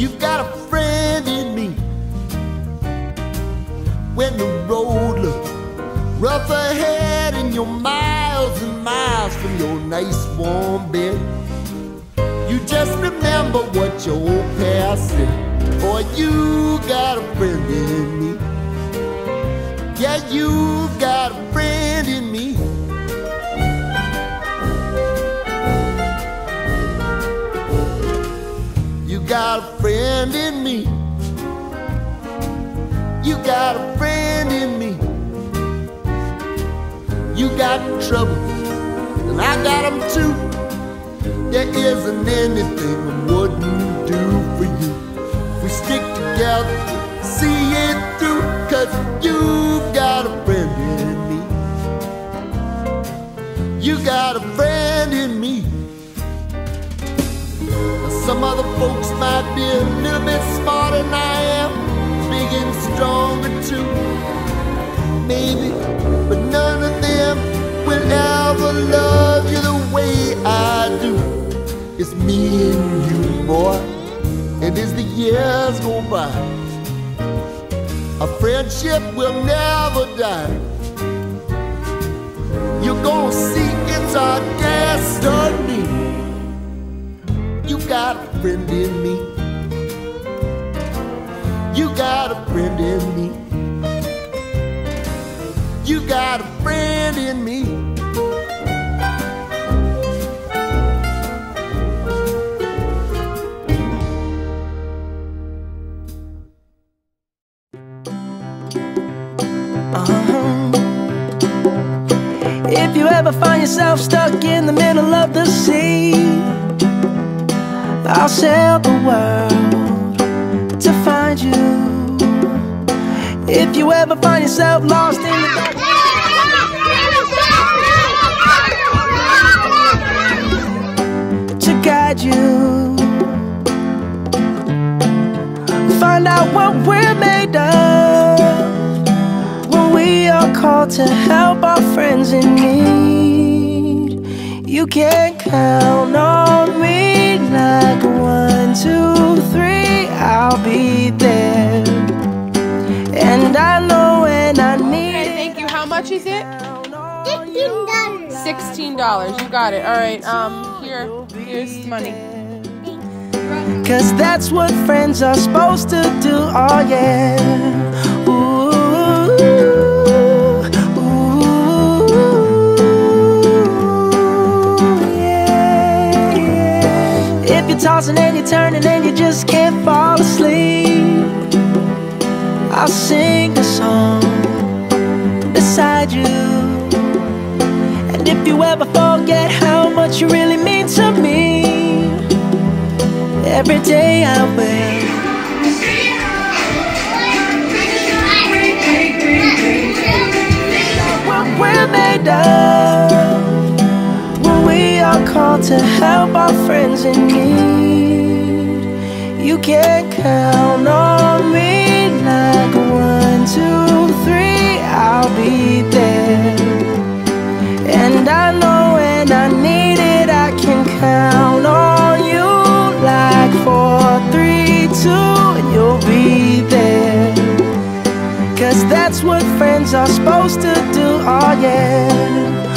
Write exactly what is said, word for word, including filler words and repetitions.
You've got a friend in me. When the road looks rough ahead and you're miles and miles from your nice warm bed, you just remember what your old past said. Boy, you got a friend in me. Yeah, you've got a friend in me. You got a friend in me. You got a friend in me. You got trouble, and I got them too. There isn't anything I wouldn't do for you. If we stick together, see it through, 'cause you've got a friend in me. You got a friend in me. Now, some other folks might be a little bit smarter than I am, big and stronger too, maybe, but none of them will ever love you the way I do. It's me and you, boy, and as the years go by, our friendship will never die. You're gonna see it's our destiny. You got a friend in me. You got a friend in me. You got a friend in me. If you ever find yourself stuck in the middle of the sea, I'll sail the world to find you. If you ever find yourself lost in the dark, to guide you, find out what we're made of. We are called to help our friends in need. You can count on me like one, two, three, I'll be there. And I know when I need it. Okay, thank you. How much is it? Sixteen dollars. Sixteen dollars. You got it. All right. Um, here, here's money. 'Cause that's what friends are supposed to do. Oh yeah. Ooh. Tossing and you're turning and you just can't fall asleep, I'll sing a song beside you. And if you ever forget how much you really mean to me, every day I will. What we're made of, we are called to help our friends in need. You can count on me like one, two, three, I'll be there. And I know when I need it, I can count on you like four, three, two, and you'll be there. 'Cause that's what friends are supposed to do, oh yeah.